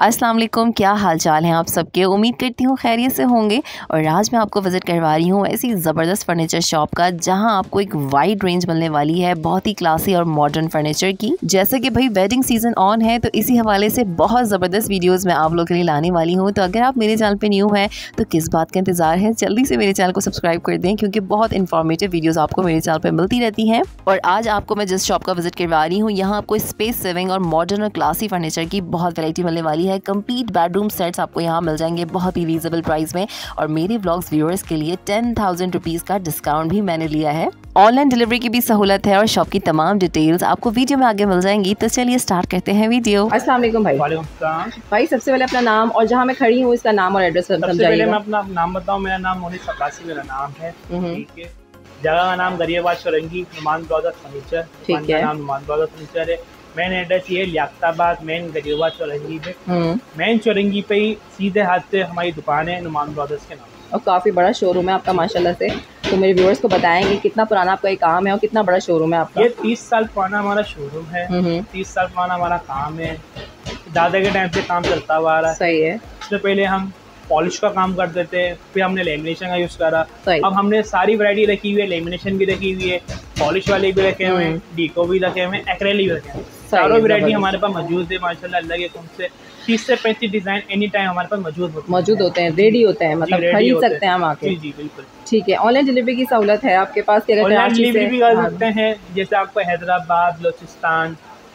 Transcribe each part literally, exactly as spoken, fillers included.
अस्सलाम वालेकुम, क्या हाल चाल हैं आप सबके। उम्मीद करती हूँ खैरियत से होंगे। और आज मैं आपको विज़िट करवा रही हूँ ऐसी ज़बरदस्त फर्नीचर शॉप का जहाँ आपको एक वाइड रेंज मिलने वाली है बहुत ही क्लासी और मॉडर्न फर्नीचर की। जैसे कि भाई वेडिंग सीजन ऑन है तो इसी हवाले से बहुत ज़बरदस्त वीडियोज़ मैं आप लोगों के लिए लाने वाली हूँ। तो अगर आप मेरे चैनल पर न्यू है तो किस बात का इंतज़ार है, जल्दी से मेरे चैनल को सब्सक्राइब कर दें क्योंकि बहुत इन्फॉर्मेटिव वीडियोज़ आपको मेरे चैनल पर मिलती रहती हैं। और आज आपको मैं जिस शॉप का विजिट करवा रही हूँ यहाँ आपको स्पेस सेविंग और मॉडर्न और क्लासी फर्नीचर की बहुत वैरायटी मिलने वाली है। कंप्लीट बेडरूम सेट्स आपको यहाँ मिल जाएंगे बहुत ही रीजनेबल प्राइस में। और मेरे व्लॉग्स व्यूअर्स के लिए टेन थाउजेंड रुपीज़ का डिस्काउंट भी मैंने लिया है। ऑनलाइन डिलीवरी की भी सहूलत है और शॉप की तमाम डिटेल्स आपको वीडियो में आगे मिल जाएंगी। तो चलिए स्टार्ट करते हैं वीडियो। अस्सलाम वालेकुम भाई। वालेकुम सलाम। भाई सबसे पहले अपना नाम और जहाँ मैं खड़ी हूँ इसका नाम और एड्रेस सबसे पहले मैं अपना नाम बताऊँ। मेरा नाम मोनिस अब्बासी मेरा नाम है। ठीक है। जगह का नाम गरियाबाद चौरंगी, नुमान ब्रदर्स फर्नीचर। ठीक है। नाम नुमान ब्रदर्स फर्नीचर है। मेन एड्रेस ये लियाकताबाद मेन गरियाबाद चौरंगी पे। मेन चौरंगी पे ही सीधे हाथ से हमारी दुकान है नुमान ब्रदर्स के नाम। और काफ़ी बड़ा शोरूम है आपका माशाल्लाह से। तो मेरे व्यूअर्स को बताएंगे कितना पुराना आपका ये काम है और कितना बड़ा शोरूम है आपका। ये तीस साल पुराना हमारा शोरूम है। तीस साल पुराना हमारा काम है। दादा के टाइम से काम चलता हुआ आ रहा है। सही है। इससे पहले हम पॉलिश का काम करते थे, फिर हमने लेमिनेशन का यूज़ करा। अब हमने सारी वैरायटी रखी हुई है, लेमिनेशन भी रखी हुई है, पॉलिश वाले भी रखे हुए हैं, डीको भी रखे हुए हैं, एक्रेलिक भी रखे हैं। चारों वैरायटी हमारे पास मौजूद है माशाल्लाह। अल्लाह के हुक्म से तीस से पैंतीस डिज़ाइन एनी टाइम हमारे पास मौजूद होते मौजूद होते हैं, रेडी होते हैं, मतलब खरीद सकते हैं हम आके। जी जी बिल्कुल। ठीक है। ऑनलाइन डिलीवरी की सहूलत है आपके पास? ऑनलाइन डिलीवरी भी कर सकते हैं। जैसे आपको हैदराबाद, बलूचिस्तान,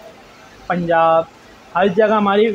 पंजाब हर जगह हमारी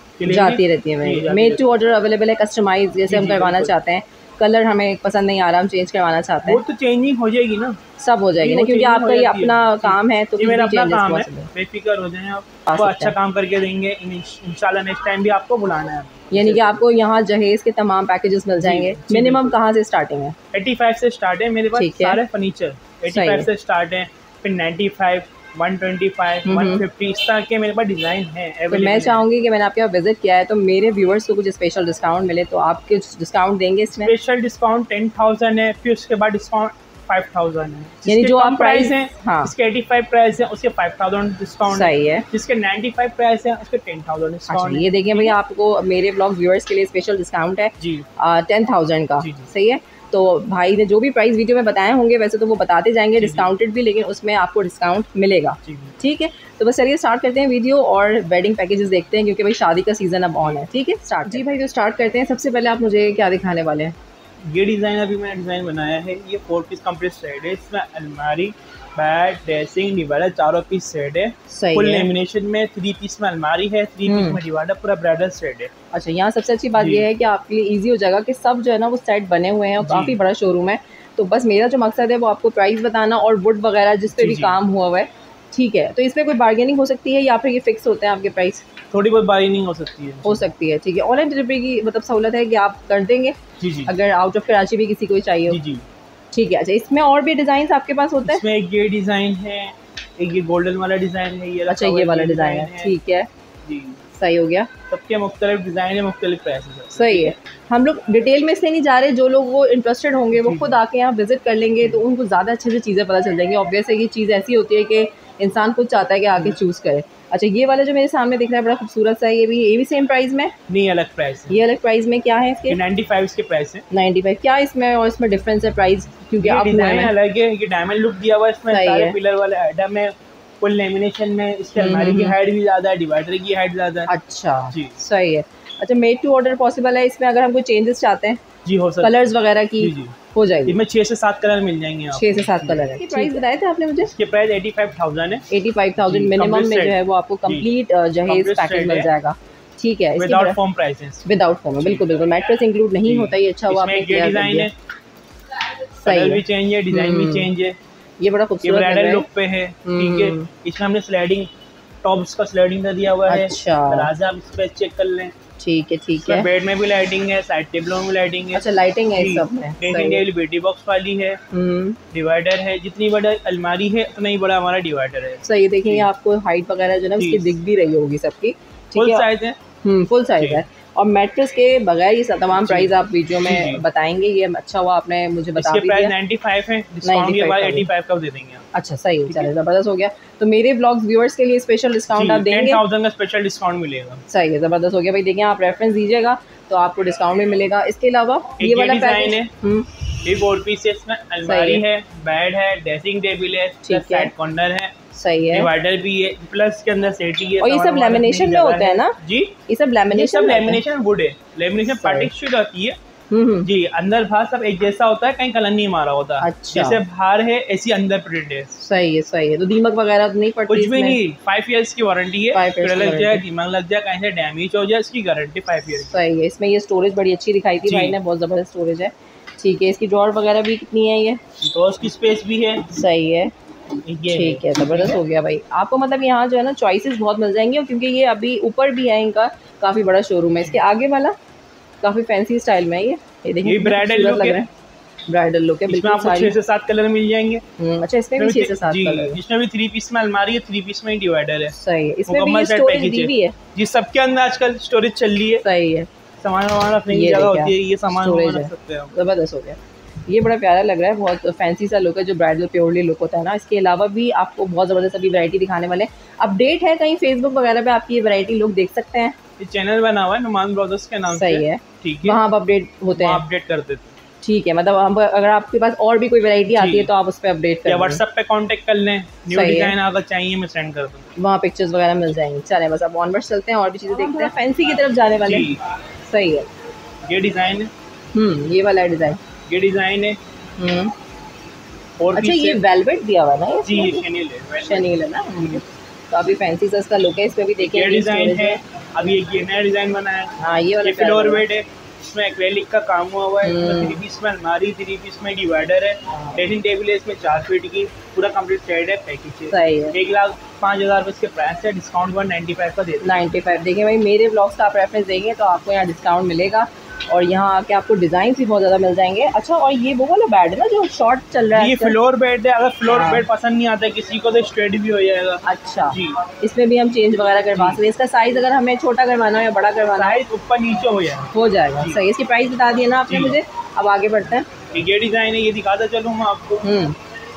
जाती रहती है। मेड टू ऑर्डर अवेलेबल है, कस्टमाइज जैसे हम करवाना चाहते हैं, कलर हमें पसंद नहीं आ रहा, हम चेंज करवाना चाहते हैं, वो तो चेंजिंग हो जाएगी ना, सब हो जाएगी ना, क्योंकि आपका ये अपना काम है तो मेरा अपना काम है। बेफिक्र हो जाए आप, आपको अच्छा काम करके देंगे इंशाल्लाह। नेक्स्ट टाइम भी आपको बुलाना है। यानी कि आपको यहाँ जहेज के तमाम पैकेजेस मिल जाएंगे। मिनिमम कहाँ से स्टार्टिंग है? पचासी से स्टार्ट है मेरे पास सारे फर्नीचर। पचासी से स्टार्ट है, फिर पचानवे, एक सौ पच्चीस, एक सौ पचास इस तरह के मेरे पास डिज़ाइन है। तो मैं चाहूँगी कि मैंने आपके यहाँ विजिट किया है तो मेरे व्यूअर्स को कुछ स्पेशल डिस्काउंट मिले, तो आप कुछ डिस्काउंट देंगे इसमें? स्पेशल डिस्काउंट टेन थाउजेंड है, फिर उसके बाद डिस्काउंट फाइव थाउजेंड है। यानी जो आप प्राइस है हाँ इसके पचासी प्राइस है उसके फाइव थाउजेंड डिस्काउंट सही है। जिसके पचानवे प्राइस है उसके टेन थाउजेंड डिस्काउंट। ये देखिए भैया, आपको मेरे ब्लॉग व्यूअर्स के लिए स्पेशल डिस्काउंट है जी टेन थाउजेंड का। सही है। तो भाई ने जो भी प्राइस वीडियो में बताए होंगे वैसे तो वो बताते जाएंगे डिस्काउंटेड भी, लेकिन उसमें आपको डिस्काउंट मिलेगा। ठीक है। तो बस चलिए स्टार्ट करते हैं वीडियो और वेडिंग पैकेजेस देखते हैं क्योंकि भाई शादी का सीज़न अब ऑन है। ठीक है, स्टार्ट। जी भाई तो स्टार्ट करते हैं। सबसे पहले आप मुझे क्या दिखाने वाले हैं? ये डिज़ाइन अभी मैंने डिज़ाइन बनाया है। ये फोर पीस कंप्लीट सेट है। इसमें अलमारी, बेड, ड्रेसिंग, डिवाइडर चारों पीस सेट है। फुल लेमिनेशन में थ्री पीस में अलमारी है, थ्री पीस में डिवाइडर, पूरा ब्राइडल सेट है। अच्छा, यहाँ सबसे अच्छी बात यह है कि आपके लिए इजी हो जाएगा कि सब जो है ना वो सेट बने हुए हैं और काफ़ी बड़ा शोरूम है। तो बस मेरा जो मकसद है वो आपको प्राइस बताना और वुड वगैरह जिस पे भी काम हुआ हुआ है। ठीक है। तो इसमें कोई बार्गेनिंग हो सकती है या फिर ये फिक्स होते हैं आपके प्राइस? थोड़ी बहुत बार्गेनिंग हो सकती है। हो सकती है। ठीक है। ऑनलाइन डिलीवरी की मतलब सहूलत है कि आप कर देंगे? जी जी। अगर आउट ऑफ कराची भी किसी को चाहिए हो? जी जी। ठीक है। अच्छा, इसमें और भी डिज़ाइन आपके पास होता है? इसमें एक ये डिज़ाइन है, एक ये गोल्डन वाला डिज़ाइन है। ये अच्छा, ये वाला डिज़ाइन है। ठीक है जी, सही हो गया। सबके मुख्तलिफ डिज़ाइन है, मुख्तलिफ प्राइस है। सही है। हम लोग डिटेल में इसलिए नहीं जा रहे, जो लोग वो इंटरेस्टेड होंगे वो खुद आके यहाँ विजिट कर लेंगे तो उनको ज़्यादा अच्छे से चीज़ें पता चल जाएंगी। ऑब्वियस है ये चीज़ ऐसी होती है कि इंसान खुद चाहता है कि आके चूज़ करे। अच्छा, ये वाला जो मेरे सामने दिख रहा है बड़ा खूबसूरत सा, ये भी ये भी सेम प्राइस में? नहीं, अलग प्राइस है। ये अलग प्राइस में क्या है इसके? पचानवे इसके प्राइस है। पचानवे क्या इसमें और इसमें डिफरेंस है प्राइस? क्योंकि आप डिज़ाइन अलग है, ये डायमंड लुक दिया हुआ है इसमें, सारे पिलर वाले आइटम है, फुल लेमिनेशन में। इसके अलमारी की हाइट भी ज़्यादा है, डिवाइडर की हाइट ज़्यादा है। अच्छा जी, सही है। अच्छा, मेड टू ऑर्डर पॉसिबल है इसमें? अगर हम कोई चेंजेस चाहते हैं जी हो सकता है, कलर्स वगैरह की जी जी हो जाएगी। इसमें छह से सात कलर मिल जाएंगे आपको। छह से सात कलर है। प्राइस बताए थे आपने मुझे? इसके प्राइस पचासी हज़ार है। पचासी हज़ार मिनिमम में जो है वो आपको कंप्लीट जहेज पैकेज मिल जाएगा। ठीक है। Without form price, without form, बिल्कुल बिल्कुल। मैट्रेस इंक्लूड नहीं होता, ये अच्छा हुआ आपने क्लियर कर दिया। कलर भी चेंज है, डिजाइन भी चेंज है। ये बड़ा खूबसूरत ब्राइडल लुक पे है। ठीक है। इसमें हमने स्लाइडिंग टॉप्स का स्लाइडिंग का दिया हुआ है। अच्छा, दरवाजा आप इस पे चेक कर लें। ठीक है ठीक है। बेड में भी लाइटिंग है, साइड टेबलों में लाइटिंग है। अच्छा, लाइटिंग है इस सब में। ड्रेसिंग टेबल ब्यूटी बॉक्स वाली है, डिवाइडर है। जितनी बड़ा अलमारी है उतना ही बड़ा हमारा डिवाइडर है। सही। देखिए आपको हाइट वगैरह जो है उसकी दिख भी रही होगी सबकी। फुल साइज है। हम्म फुल साइज है। और मैट्रेस के बगैर ये तमाम प्राइस आप वीडियो में बताएंगे, ये अच्छा हुआ आपने मुझे बता दिया। प्राइस पचानवे है, डिस्काउंट के बाद पचासी का दे देंगे। अच्छा सही है, चलिए ज़बरदस्त हो गया। तो मेरे ब्लॉग्स व्यूअर्स के लिए स्पेशल डिस्काउंट आप देंगे, दस हज़ार का स्पेशल डिस्काउंट मिलेगा। सही है, ज़बरदस्त हो गया भाई। देखिए आप रेफरेंस दीजिएगा तो आपको डिस्काउंट भी मिलेगा। इसके अलावा ये वाला डिजाइन है, ये फोर पीस है, इसमें अलमारी है, बेड है, ड्रेसिंग टेबल है, साइड कॉर्नर है, सही है, डिवाइडर भी है, प्लस के अंदर सेटी है। और ये सब लेमिनेशन में होता है ना जी? ये सब लेमिनेशन, सब लेमिनेशन वुड है, लेमिनेशन पार्टिक शीट आती है जी। अंदर बाहर सब एक जैसा होता है, कहीं कलर नहीं मारा होता। अच्छा। जैसे बाहर है ऐसी अंदर प्रिंट है। सही है सही है। तो दीमक वगैरह नहीं पड़ती? कुछ भी नहीं, फाइव इयर्स की वारंटी है। लग जाए, दीमक लग जाए, कहीं से डैमेज हो जाए, इसकी गारंटी फाइव इयर्स। सही है। इसमें ये स्टोरेज बड़ी अच्छी दिखाई थी भाई ने, बहुत जबरदस्त स्टोरेज है। ठीक है, इसकी ड्रॉअर वगैरह भी कितनी है? ये ड्रॉअर्स की स्पेस भी है। सही है, ठीक है, ज़बरदस्त हो गया भाई। आपको मतलब यहाँ जो है ना चॉइसेस बहुत मिल जाएंगे, क्योंकि ये अभी ऊपर भी है, इनका काफ़ी बड़ा शोरूम है। इसके आगे वाला काफ़ी फैंसी स्टाइल में है। ये ये देखिए ब्राइडल लुक है, ब्राइडल लुक है, बिल्कुल आपको छह से सात कलर मिल जाएंगे। अच्छा, इसमें भी छह से सात कलर, जिसमें भी थ्री पीस में अलमारी है, थ्री पीस में ही डिवाइडर है। सही है, इसमें भी स्टोरेज दी हुई है जी। सबके अंदर आजकल स्टोरेज चल रही है। सही है, सामान वामान रखने की जगह होती है, ये सामान रख सकते हैं। ज़बरदस्त हो गया, ये बड़ा प्यारा लग रहा है, बहुत फैंसी सा लुक है, जो ब्राइडल प्योरली लुक होता है ना। इसके अलावा भी आपको बहुत ज़बरदस्त अभी वैरायटी दिखाने वाले। अपडेट है कहीं फेसबुक वगैरह पे आपकी ये वैरायटी लोग देख सकते हैं। ये चैनल बना हुआ है नुमान ब्रदर्स के नाम से। सही है, ठीक है, वहाँ आप अपडेट होते हैं, अपडेट कर देते हैं। ठीक है, मतलब हम अगर आपके पास और भी कोई वैरायटी आती है तो आप उस पर अपडेट कर, या व्हाट्सएप पे कांटेक्ट कर लें, न्यू डिजाइन अगर चाहिए मैं सेंड कर दूँ, वहाँ पिक्चर्स वगैरह मिल जाएंगी। चलें बस अब ऑनवर्ड्स चलते हैं और भी चीज़ें देखते हैं, फैंसी की तरफ जाने वाले। सही है, ये डिज़ाइन है, हम्म ये वाला डिज़ाइन, ये डिज़ाइन है। हम्म अच्छा, ये वेलवेट दिया हुआ ना? जी, शनील है, शनील है ना, काफी फैंसी सा इसका लुक है। इस पे भी देखिए ये डिजाइन है, अभी एक ये नया डिजाइन बना है। हाँ, ये वाला फ्लोर बेड है, इसमें एक्रेलिक का काम हुआ हुआ है। इसमें थ्री पीस में अलमारी, थ्री पीस में डिवाइडर है, ड्रेसिंग टेबल है, इसमें चार फीट की, पूरा कंप्लीट सेट है, पैकेज है। सही है, एक लाख पाँच हज़ार रुपये इसके प्राइस है, डिस्काउंट वन नाइन्टी फाइव का देते हैं। नाइन्टी फाइव देखिए भाई, मेरे ब्लॉग्स का आप रेफरेंस देंगे तो आपको यहाँ डिस्काउंट मिलेगा, और यहाँ आके आपको डिजाइन भी बहुत ज्यादा मिल जाएंगे। अच्छा, और ये वो वाला बेड है ना जो शॉर्ट चल रहा है? ये फ्लोर बेड है, अगर फ्लोर बेड पसंद नहीं आता किसी को तो स्ट्रेट भी हो जाएगा। अच्छा जी, इसमें भी हम चेंज वगैरह करवा सकते हैं। इसका साइज अगर हमें छोटा करवाना हो या बड़ा करवाना है, साइज ऊपर नीचे हो जाएगा, हो जाएगा। सही, इसकी प्राइस बता दिए ना आपने मुझे, अब आगे बढ़ते हैं। ये डिजाइन है, ये दिखाता चलूँ मैं आपको। हम्म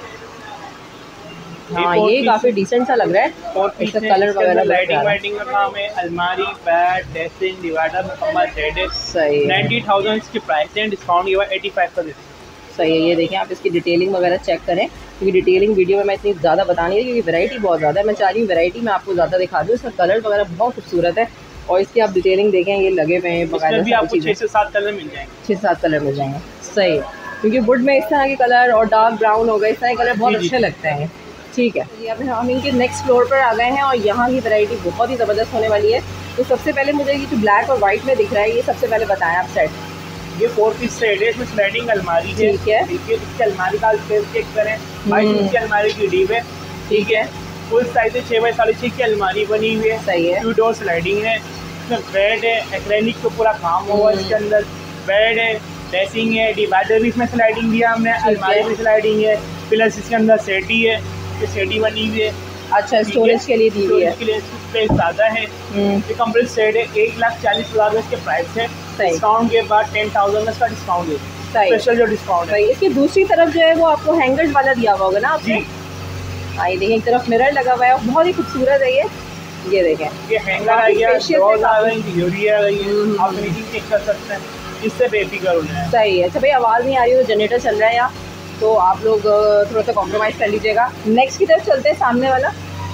हाँ, ये काफी डिसेंट सा लग रहा है, और इसका कलर वगैरह लाइटिंग वाइटिंग का काम है, अलमारी, बेड, ड्रेसिंग, डिवाइडर, मुकम्मल सेट है। सही है, नाइन्टी थाउजेंड इसकी प्राइस है, डिस्काउंट ये एटी फाइव का देते हैं। सही है, ये देखें आप इसकी डिटेलिंग वगैरह चेक करें, क्योंकि डिटेलिंग वीडियो में मैं इतनी ज़्यादा बता नहीं रही, क्योंकि वैरायटी बहुत ज़्यादा है। मैं चाह रही हूँ वैरायटी में आपको ज़्यादा दिखा दूँ। इसका कलर वगैरह बहुत खूबसूरत है, और इसकी आप डिटेलिंग देखें, ये लगे हुए हैं बकायदा, भी आपको छः से सात कलर मिल जाएंगे। छः से सात कलर मिल जाएंगे। सही है, क्योंकि वुड में इस तरह के कलर और डार्क ब्राउन हो गए, इस तरह के कलर बहुत अच्छे लगते हैं। ठीक है, अब हम इनके नेक्स्ट फ्लोर पर आ गए हैं, और यहाँ की वैरायटी बहुत ही ज़बरदस्त होने वाली है। तो सबसे पहले मुझे ये जो ब्लैक और वाइट में दिख रहा है, ये सबसे पहले बताएं आप सेट। ये फोर पीस सेट है, इसमें स्लाइडिंग अलमारी है। ठीक है, देखिए इसकी अलमारी का स्पेस चेक करें, बाईस इंच की अलमारी की डीप है। ठीक है, फुल साइज है, छः बाई साढ़े छः की अलमारी बनी हुई है। सही है, टू डोर स्लाइडिंग है, इसमें बेड है, एक्रेलिक का पूरा काम हुआ इसके अंदर, बेड है, ड्रेसिंग है, डिवाइडर भी इसमें स्लाइडिंग दिया हमने, अलमारी भी स्लाइडिंग है, प्लस इसके अंदर सेटी है, सेटी बनी हुई है। अच्छा, स्टोरेज के लिए दी हुई है, के लिए स्पेस ज़्यादा है। ये कंप्लीट सेट है, एक लाख चालीस हज़ार इसके प्राइस है, डिस्काउंट के बाद टेन थाउजेंड इसका डिस्काउंट है, स्पेशल जो डिस्काउंट है। इसकी दूसरी तरफ जो है वो आपको हैंगर्स वाला दिया हुआ होगा ना आपने? हाँ, ये देखिए एक तरफ मिरर लगा हुआ है, बहुत ही खूबसूरत है ये। ये देखें, ये हैंगर आ गया, ड्रॉअर आ गई, तिजोरी आ गई है, आप फिनिशिंग चेक कर सकते हैं, इससे बेफिक्र हो जाए। सही है। अच्छा भाई, आवाज़ नहीं आ रही हो, जनरेटर चल रहा है यहाँ, तो आप लोग थोड़ा सा कॉम्प्रोमाइज़ कर लीजिएगा। नेक्स्ट की तरफ चलते हैं, सामने वाला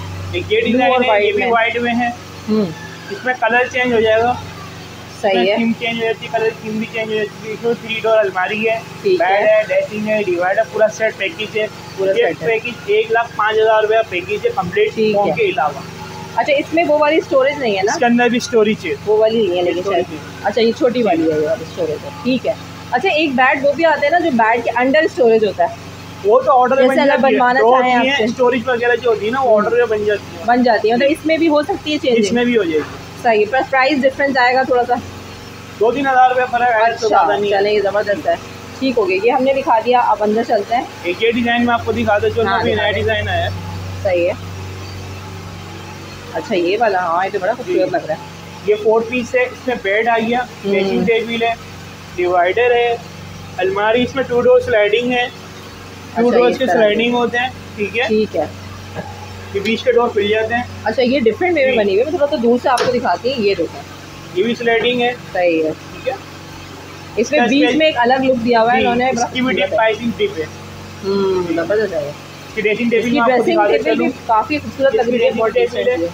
ये डिजाइन है, ये भी वाइट में है, इसमें कलर चेंज हो जाएगा। सही है, थीम चेंज हो जाती है, कलर थीम भी चेंज हो जाती है। इसमें थ्री डोर अलमारी है, बेड है, ड्रेसिंग है, डिवाइडर, पूरा सेट पैकेज है। पूरा सेट पैकेज एक लाख पाँच हज़ार रुपया पैकेज है कम्प्लीट के अलावा। अच्छा, इसमें वो वाली स्टोरेज नहीं है ना? इसके अंदर भी स्टोरेज है, वो वाली नहीं है लेकिन शायद। अच्छा, ये छोटी वाली है, ये वाली स्टोरेज है, ठीक है। अच्छा, एक बेड वो भी आते हैं ना जो बेड के अंडर स्टोरेज होता है, वो तो ऑर्डर जैसे अगर बनवाना चाहें आपसे, स्टोरेज वगैरह जो होती है ना, वो ऑर्डर में बन जाती है, बन जाती है। मतलब इसमें भी हो सकती है चेंज? इसमें भी हो जाएगी। सही, पर प्राइस डिफरेंस आएगा थोड़ा सा, दो तीन हज़ार रुपये फर्क है। अच्छा, चले, ये ज़बरदस्त है, ठीक हो गया। ये हमने दिखा दिया, अब अंदर चलते हैं। एक ये डिज़ाइन में आपको दिखा दो, जो नया डिज़ाइन आया। सही है। अच्छा, ये वाला, हाँ ये तो बड़ा खूबसूरत लग रहा है। ये फोर पीस है, इसमें बेड आ गया, ड्रेसिंग टेबल है, डिवाइडर है, अलमारी, इसमें टू डोर स्लाइडिंग है, टू डोर्स के स्लाइडिंग होते हैं। ठीक है ठीक है, ये बीच के डोर खुल जाते हैं। अच्छा ये डिफरेंट वे में बनी हुई है, मैं थोड़ा तो दूर से आपको दिखाती है। ये देखो ये भी स्लाइडिंग है। सही है, ठीक है, इसमें बीच में एक अलग लुक दिया हुआ है इन्होंने। इसकी भी प्राइसिंग टिप है। हम्म जबरदस्त है। इसकी ड्रेसिंग टेबल इसकी ड्रेसिंग टेबल भी काफी खूबसूरत लग रही है, बहुत डिसेंट है।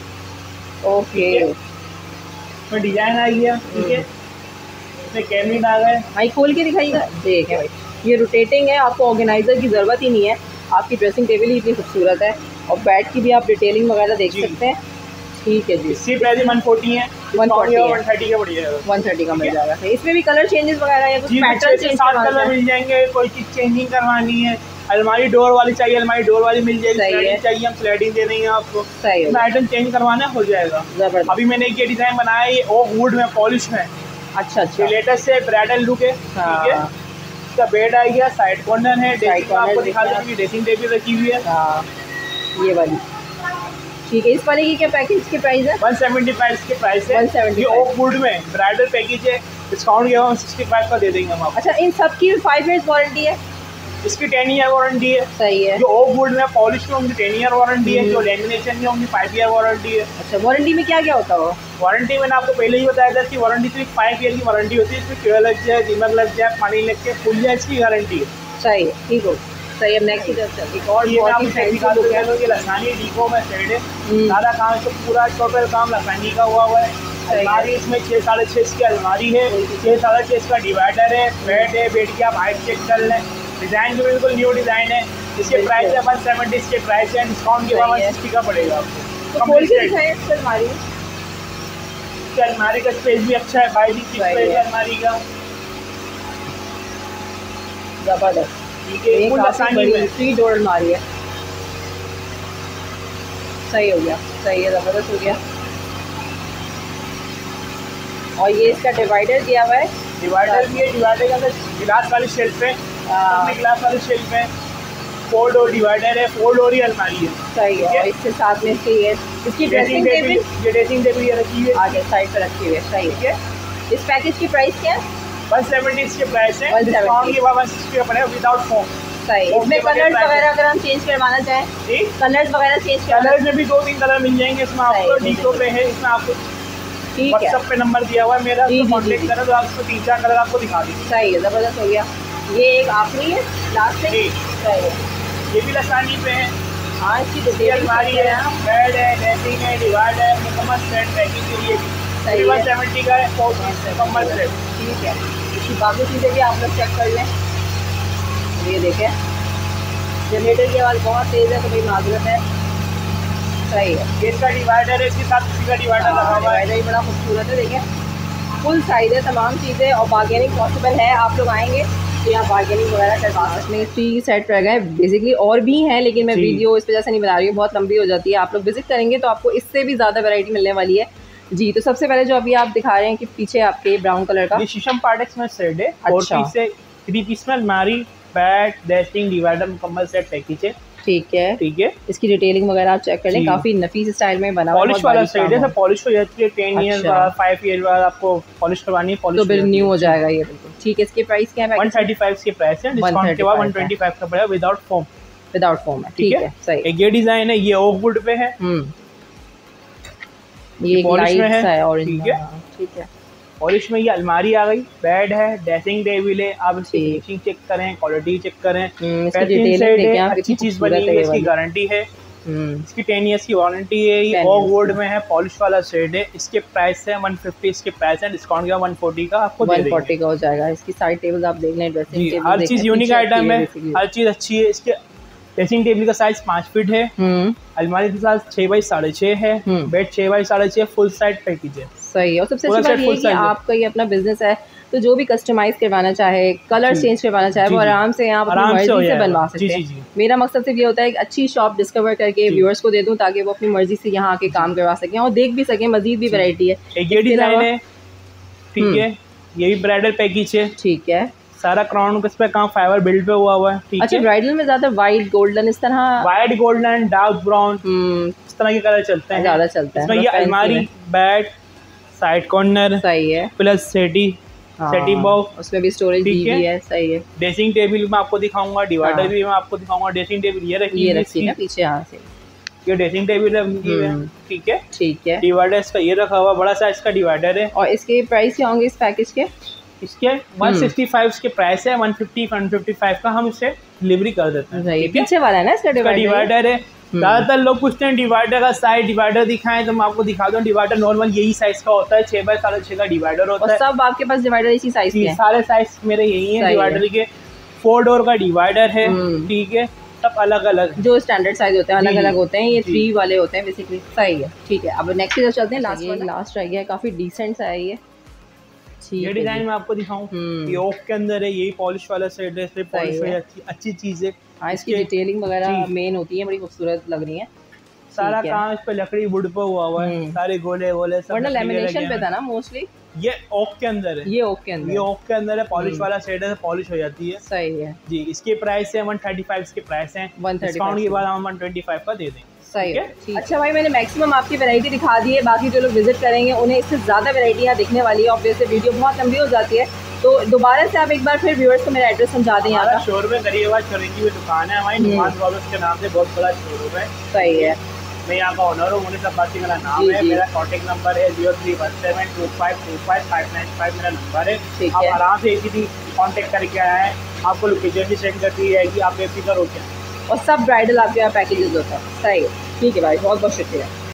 ओके, इसमें डिजाइन आ गया। ठीक है, इसमें कैबिनेट आ गए। भाई खोल के दिखाइएगा। देखिए भाई, ये रोटेटिंग है, आपको ऑर्गेनाइजर की ज़रूरत ही नहीं है, आपकी ड्रेसिंग टेबल ही इतनी खूबसूरत है। और बेड की भी आप डिटेलिंग वगैरह देख सकते हैं। ठीक है जी, इसकी प्राइस वन फोर्टी है, वन फोर्टी वन थर्टी का बढ़िया है, वन थर्टी का मिल जाएगा। इसमें भी कलर चेंजेस वगैरह या कुछ पैटर्न चेंज करवाना मिल जाएंगे, कोई चीज चेंजिंग करवानी है, अलमारी डोर वाली चाहिए, अलमारी डोर वाली मिल जाएगी, स्लाइडिंग चाहिए हम स्लाइडिंग दे देंगे आपको। सही है, आइटम चेंज करवाना हो जाएगा। अभी मैंने ये डिजाइन बनाया है, ये ओक वुड में पॉलिश में। अच्छा अच्छा, लेटेस्ट है, ब्राइडल लुक है। ठीक है, इसका बेड आ गया, साइड कॉर्नर है, आपको दिखा देंगे, ड्रेसिंग टेबल रखी हुई है। ये वाली ठीक है। इस वाले की क्या पैकेज की प्राइस है? वन सेवेंटी फाइव के प्राइस है। वन सेवेंटी ये ओक वुड में ब्राइडल पैकेज है, डिस्काउंट के बाद सिक्सटी फाइव का दे देंगे हम आपको। अच्छा, इन सब की फाइव ईयर्स वारंटी है? इसकी टेन ईयर वारंटी है। सही है। जो ओक वुड में पॉलिश में उनकी टेन ईयर वारंटी है, जो लेमिनेशन में उनकी फाइव ईयर वारंटी है। अच्छा, वारंटी में क्या क्या होता है? वारंटी मैंने आपको पहले ही बताया था कि वारंटी सिर्फ फाइव ईयर की वारंटी होती है। इसमें कीड़ा लग जाए, दीमक लग जाए, पानी लग के फूल जाए, इसकी गारंटी है। सही है, ठीक हो। सही है, नेक्स्ट की तरफ चलते हैं। और ये बहुत आपको ही फैंसी दिखा लुक दो, है। कह लो कि लसानी डीको में सेट है, सारा काम इसको पूरा टोटल काम लसानी का हुआ हुआ है। अलमारी इसमें छः साढ़े छः इसकी अलमारी है, छः साढ़े छः इसका डिवाइडर है, बेड है, बेड की आप हाइट चेक कर लें। डिज़ाइन भी बिल्कुल न्यू डिज़ाइन है। इसके प्राइस है वन सेवेंटी, इसके प्राइस है, डिस्काउंट के बाद वन सिक्सटी का पड़ेगा आपको। खोल के दिखाएं इस अलमारी। अलमारी का स्पेस भी अच्छा है, बाईस इंच स्पेस है अलमारी का। जबरदस्त, ठीक है, फुल आसानी में थ्री डोर अलमारी है। सही हो गया, सही है, जबरदस्त हो गया। और ये इसका डिवाइडर दिया हुआ है। डिवाइडर भी है, डिवाइडर के अंदर गिलास वाली शेल्फ है, गिलास वाली शेल्फ है, फोर डोर डिवाइडर है, फोर डोर ही अलमारी है। सही है। और इसके साथ में इसकी ये इसकी ड्रेसिंग टेबल, ये ड्रेसिंग टेबल ये रखी हुई है, आगे साइड पर रखी हुई है। सही है। इस पैकेज की प्राइस क्या है? वन सेवेंटी इसके प्राइस है, डिस्काउंट के बाद वन सिक्सटी का पड़ेगा विदाउट फोम। सही। इसमें कलर्स वगैरह अगर हम चेंज करवाना चाहें, जी कलर्स वगैरह चेंज कलर्स में भी दो तीन कलर मिल जाएंगे इसमें आपको। डीको पे है, इसमें आपको ठीक है, व्हाट्सएप पे नंबर दिया हुआ है मेरा, तो कॉन्टेक्ट करें तो आपको तीन चार कलर आपको दिखा देंगे। सही है, जबरदस्त हो गया। ये एक आखिरी है, लास्ट है। सही है, ये भी लसानी पे है। हाँ, इसकी डिटेल अलमारी है, बेड है, ड्रेसिंग है, डिवाइड है, मुकम्मल सेट पैकिंग के लिए भी वन सेवेंटी का है, फोर पीस मुकम्मल सेट। ठीक है, इसकी बाकी चीज़ें भी आप लोग चेक कर लें। ये देखें, जनरेटर की आवाज़ बहुत तेज़ है तो भाई माजरत है। सही है। ये इसका डिवाइडर है, इसके साथ इसी का डिवाइडर लगा हुआ है। डिवाइडर ही बड़ा खूबसूरत है, देखें फुल साइज है, तमाम चीज़ें और बार्गेनिंग पॉसिबल है। आप लोग आएंगे तो यहाँ बार्गेनिंग वगैरह करवा सकते हैं। थ्री सेट रह गए, बेसिकली और भी हैं लेकिन मैं वीडियो इस वजह से नहीं बना रही हूँ, बहुत लंबी हो जाती है। आप लोग विजिट करेंगे तो आपको इससे भी ज़्यादा वैरायटी मिलने वाली है जी। तो सबसे पहले जो अभी आप दिखा रहे हैं कि पीछे आपके ब्राउन कलर का, ये शीशम पार्टेक्स में सेट है। अच्छा। फोर पीस से थ्री पीस में अलमारी, बेड, ड्रेसिंग, डिवाइडर मुकम्मल सेट पैकेज है। ठीक है, ठीक है। इसकी डिटेलिंग वगैरह आप चेक कर लें, काफी नफीस स्टाइल में बना हुआ है। पॉलिश वाला सेट है, पॉलिश हो जाती है टेन ईयर बाद, फाइव ईयर बाद आपको पॉलिश करवानी है, पॉलिश तो बिल्कुल न्यू हो जाएगा ये बिल्कुल। ठीक है, इसके प्राइस क्या है? वन थर्टी फाइव के प्राइस है, डिस्काउंट के बाद वन ट्वेंटी फाइव का पड़ेगा विदाउट फॉर्म। विदाउट फॉर्म है, ठीक है, सही। ये डिजाइन है, ये ओक वुड पे है, ये पॉलिश में है, ऑरेंज। ठीक है, ठीक है। पॉलिश में ये अलमारी आ गई, बेड है, ड्रेसिंग टेबल है, आप इसकी फिनिशिंग चेक करें, क्वालिटी चेक करें, अच्छी चीज बनी है, इसकी गारंटी है, इसकी टेन ईयर्स की वारंटी है। ये ओक वुड में है, पॉलिश वाला सेट है, इसके प्राइस है वन फिफ्टी, इसके प्राइस है, डिस्काउंट का वन फोर्टी का आपको वन फोर्टी का हो जाएगा। इसकी साइड टेबल आप देख लें, ड्रेसिंग टेबल हर चीज यूनिक आइटम है, हर चीज अच्छी है। इसके ड्रेसिंग टेबल का साइज पाँच फीट है, अलमारी का साइज छः बाई साढ़े छः है, बेड छः बाई साढ़े छः, फुल साइड पैकेज है। सही है। और सबसे अच्छी बात ये है कि आपका ये अपना बिजनेस है तो जो भी कस्टमाइज करवाना चाहे, कलर चेंज करवाना चाहे, वो आराम से यहाँ अपनी मर्जी से बनवा सकते हैं। मेरा मकसद सिर्फ ये होता है कि अच्छी शॉप डिस्कवर करके व्यूअर्स को दे दूं ताकि वो अपनी मर्जी से यहाँ आके काम करवा सकें और देख भी सकें। मजीद भी वैरायटी है, ये डिजाइन है, ठीक है, ये भी ब्राइडल पैकेज है, ठीक है, सारा क्राउन पे काम फाइबर बिल्ड पे हुआ हुआ है, ठीक है। अच्छा, ब्राइडल में ज्यादा वाइट गोल्डन इस तरह, वाइट गोल्डन, डार्क ब्राउन, इस तरह के कलर चलते हैं, ज्यादा चलते हैं। इसमें ये अलमारी, बेड, साइड कॉर्नर सही है, प्लस सेटी सेटी बॉक्स, उसमें भी स्टोरेज दी हुई है। सही है। ड्रेसिंग टेबल में आपको दिखाऊंगा, डिवाइडर भी मैं आपको दिखाऊंगा। ड्रेसिंग टेबल ये रखी ये रखी है पीछे, यहाँ से ये ड्रेसिंग टेबल रखी है, ठीक है ठीक है। डिवाइडर इसका ये रखा हुआ, बड़ा साइज का डिवाइडर है। और इसके प्राइस क्या होंगे इस पैकेज के? इसके वन सिक्सटी फाइव के प्राइस है, one fifty one fifty five का हम इसे डिलीवरी कर देते हैं। पीछे वाला है ना इसका डिवाइडर है। ज्यादातर लोग पूछते हैं डिवाइडर का साइज, डिवाइडर दिखाएं तो मैं आपको दिखा दूं। डिवाइडर नॉर्मल यही साइज का होता है, छह बाय साढ़े छह का डिवाइडर होता है। सब आपके पास डिवाइडर इसी साइज के हैं? सारे साइज मेरे यही है डिवाइडर के। फोर डोर का डिवाइडर है, ठीक है, सब अलग अलग जो स्टैंडर्ड साइज होते हैं अलग अलग होते हैं। ये थ्री वाले होते हैं बेसिकली। सही है, ठीक है। अब नेक्स्ट चीज चलते हैं, लास्ट वाला। लास्ट रह गया, काफी डिसेंट सा है ये। ये डिजाइन मैं आपको दिखाऊं, ये ओक के अंदर है, यही पॉलिश वाला सेट है, पॉलिश वाली अच्छी अच्छी चीज है। हाँ, इसकी डिटेलिंग वगैरह मेन होती है, बड़ी खूबसूरत लग रही है। सारा काम इस पे लकड़ी वुड पे हुआ हुआ है, सारे गोले गोले सब। वरना लैमिनेशन पे था ना मोस्टली। ये ओक के अंदर है, ये ओक के अंदर ये ओक के अंदर है, पॉलिश वाला सेट है, पॉलिश हो जाती है। सही है जी। इसके प्राइस है वन थर्टी फाइव इसके प्राइस है, डिस्काउंट के बाद हम वन ट्वेंटी फाइव का दे देंगे। सही है। अच्छा भाई, मैंने मैक्सिमम आपकी वैरायटी दिखा दी है, बाकी जो लोग विजिट करेंगे उन्हें इससे ज़्यादा वैरायटी यहाँ दिखने वाली है। ऑब्वियसली वीडियो बहुत लंबी हो जाती है, तो दोबारा से आप एक बार फिर व्यूअर्स को मेरा एड्रेस समझा दें। यहाँ का शोरूम में गरीबाबाद चौराहे की दुकान है हमारी, नुमान ब्रॉडर्स के नाम से बहुत बड़ा शोरूम है। सही है। मैं यहाँ का ऑनर हूँ, मुनीस अब्बासी मेरा नाम है। मेरा कॉन्टेक्ट नंबर है zero three one seven two five two five five nine five मेरा नंबर है। आप आराम से एक ही कॉन्टेक्ट करके आए हैं, आपको लोकेशन भी सेंड करती रहेगी, आप बेफिक्र हो क्या। और सब ब्राइडल आपके यहाँ पैकेजेस होता है। सही है, ठीक है भाई, बहुत बहुत शुक्रिया।